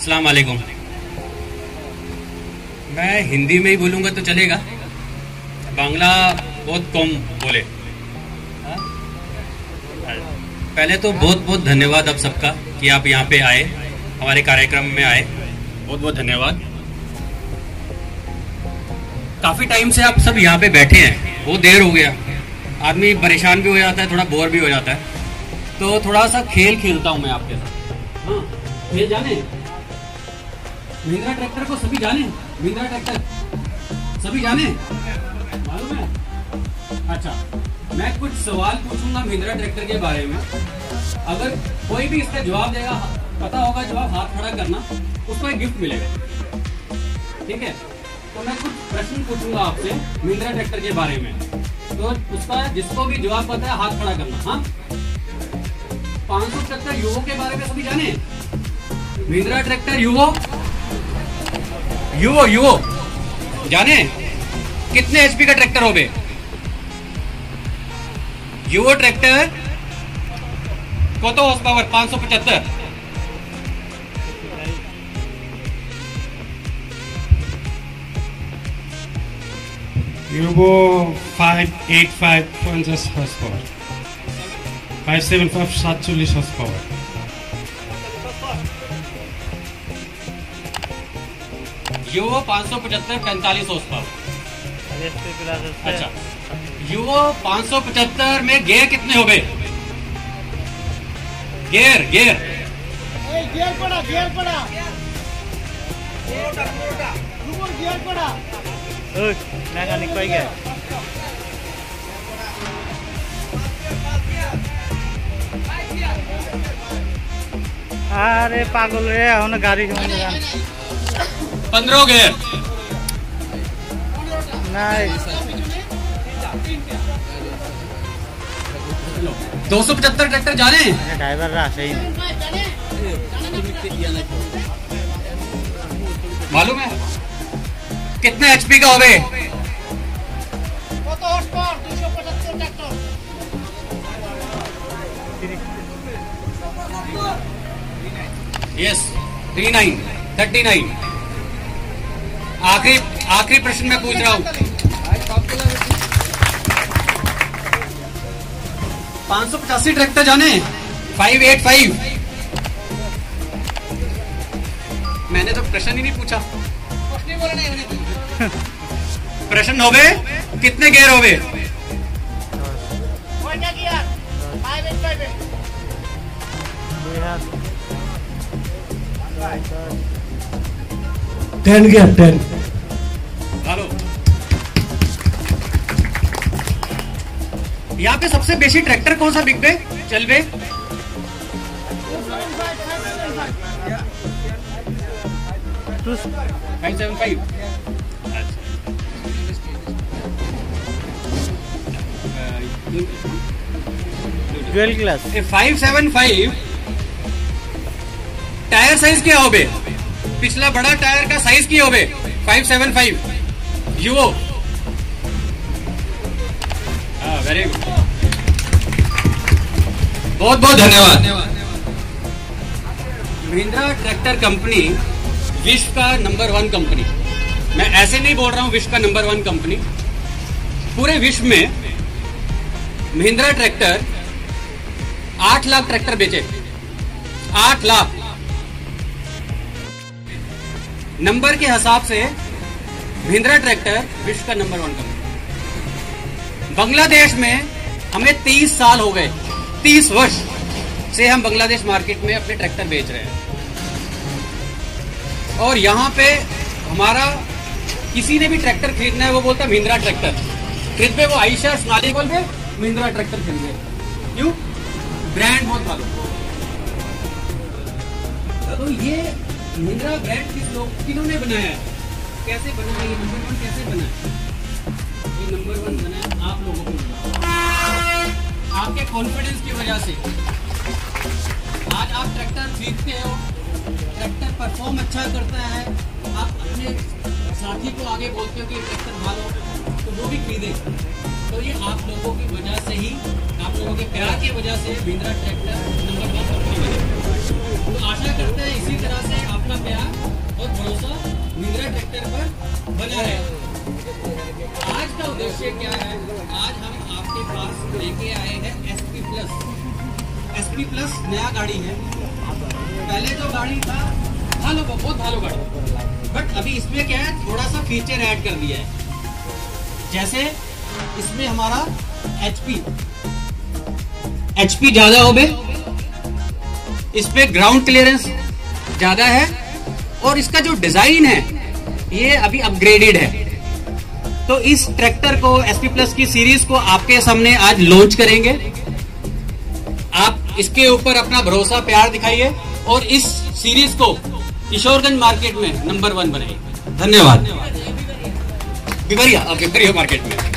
अस्सलाम वालेकुम। मैं हिंदी में ही बोलूँगा तो चलेगा, बांग्ला बहुत कम बोले। पहले तो बहुत बहुत धन्यवाद आप सबका कि आप यहाँ पे आए, हमारे कार्यक्रम में आए, बहुत बहुत धन्यवाद। काफ़ी टाइम से आप सब यहाँ पे बैठे हैं, बहुत देर हो गया, आदमी परेशान भी हो जाता है, थोड़ा बोर भी हो जाता है, तो थोड़ा सा खेल खेलता हूँ मैं आपके साथ। हाँ, खेल जाने महिंद्रा ट्रैक्टर को सभी जाने, महिंद्रा ट्रैक्टर सभी जाने, मालूम है? अच्छा, मैं कुछ सवाल पूछूंगा महिंद्रा ट्रैक्टर के बारे में, अगर कोई भी इसका जवाब देगा, पता होगा जवाब, हाथ खड़ा करना, उसको एक गिफ्ट मिलेगा, ठीक है? तो मैं कुछ प्रश्न पूछूंगा आपसे महिंद्रा ट्रैक्टर के बारे में, तो उसका जिसको भी जवाब पता है हाथ खड़ा करना। हाँ, 575 यूवो के बारे में सभी जाने, महिंद्रा ट्रैक्टर यूवो यूवो यूवो जाने, कितने एचपी का ट्रैक्टर हो बे? यूवो ट्रैक्टर को तो horse power 575। Yuvo 585 50 horse power, 575 47 horse power. Yuvo 575 45 horse power. अच्छा, यूवो 575 में गियर कितने हो गए? गियर गियर गियर पड़ा, गियर पड़ा, गियर पड़ा। मैकेनिक कोई गया? अरे पागल रे, हम गाड़ी 15 गियर नहीं। 275 ट्रैक्टर जाने, ड्राइवर रहा सही मालूम है कितने एचपी का हो गए? यस, 39 आखिरी प्रश्न मैं पूछ रहा हूं, 585 ट्रैक्टर जाने, 585। मैंने तो प्रश्न ही नहीं पूछा, प्रश्न हो गए, कितने गियर हो गए? 10 गियर 10। हेलो, यहाँ पे सबसे बेसी ट्रैक्टर कौन सा बिक बे चल बे? Five 7.5। Dual clutch 575 tyre size क्या हो बे? पिछला बड़ा टायर का साइज क्या हो बे? 575 यूओ। वेरी गुड, बहुत बहुत धन्यवाद। महिंद्रा ट्रैक्टर कंपनी विश्व का नंबर 1 कंपनी, मैं ऐसे नहीं बोल रहा हूं, विश्व का नंबर 1 कंपनी। पूरे विश्व में महिंद्रा ट्रैक्टर 8 लाख ट्रैक्टर बेचे, 8 लाख। नंबर के हिसाब से महिंद्रा ट्रैक्टर विश्व का नंबर 1 कंपनी। बांग्लादेश में हमें 30 साल हो गए, 30 वर्ष से हम बांग्लादेश मार्केट में अपने ट्रैक्टर बेच रहे हैं, और यहाँ पे हमारा किसी ने भी ट्रैक्टर खरीदना है, वो बोलता है महिंद्रा ट्रैक्टर खरीद पे, वो आयशा सोनाली बोल पे महिंद्रा ट्रैक्टर खरीदे, क्यों? ब्रांड बहुत मालूम। तो ये महिंद्रा ब्रांड किन्होंने बनाया है, कैसे बना है, ये नंबर 1 कैसे बना है? ये नंबर 1 बना है आप लोगों को, आपके कॉन्फिडेंस की वजह से। आज आप ट्रैक्टर खरीदते हो, ट्रैक्टर परफॉर्म अच्छा करता है, आप अपने साथी को आगे बोलते हो कि ट्रैक्टर भालो, तो वो भी खरीदे। तो ये आप लोगों की वजह से ही, आप लोगों के प्यार की वजह से महिंद्रा ट्रैक्टर नंबर 1 कंपनी बनी। तो आशा करते हैं इसी तरह से आपका प्यार विषय क्या है, आज हम आपके पास लेके आए हैं SP प्लस। SP प्लस नया गाड़ी है। पहले जो गाड़ी था भालो, बहुत भालो गाड़ी, बट अभी इसमें क्या है, थोड़ा सा फीचर ऐड कर दिया है। जैसे इसमें हमारा HP ज्यादा हो गए, इसमें ग्राउंड क्लियरेंस ज्यादा है, और इसका जो डिजाइन है ये अभी अपग्रेडेड है। तो इस ट्रैक्टर को, SP प्लस की सीरीज को आपके सामने आज लॉन्च करेंगे। आप इसके ऊपर अपना भरोसा, प्यार दिखाइए और इस सीरीज को किशोरगंज मार्केट में नंबर 1 बनाइए। धन्यवाद। बिवरिया मार्केट में।